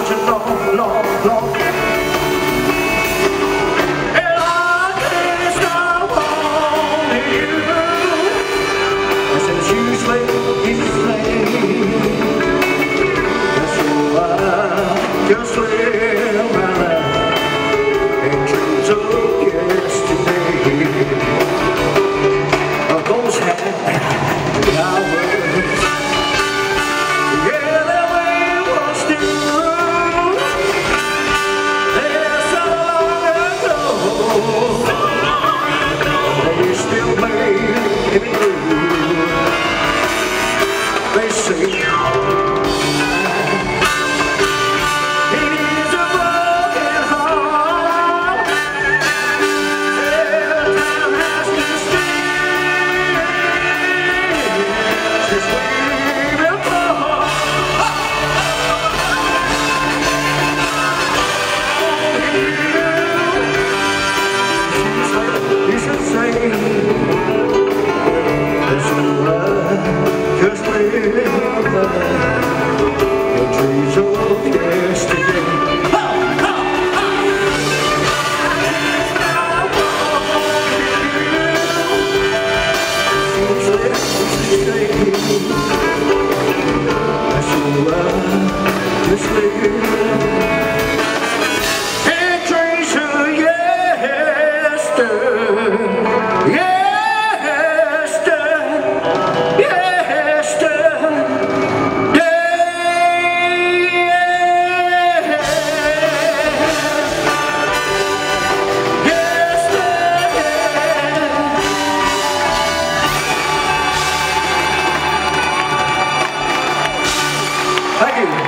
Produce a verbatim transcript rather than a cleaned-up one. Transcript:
you know, no, no. And I can't stop wanting you. I said it's usually easy. That's why I just live my life in dreams of yesterday. Of those happy hours. They say it is a broken heart. Yeah, time has to stay this way before. You should say that's right. Just live the your dreams of yesterday. Ha! Ha! Ha! That's right. Just live and dreams of yesterday. Yeah. Thank you.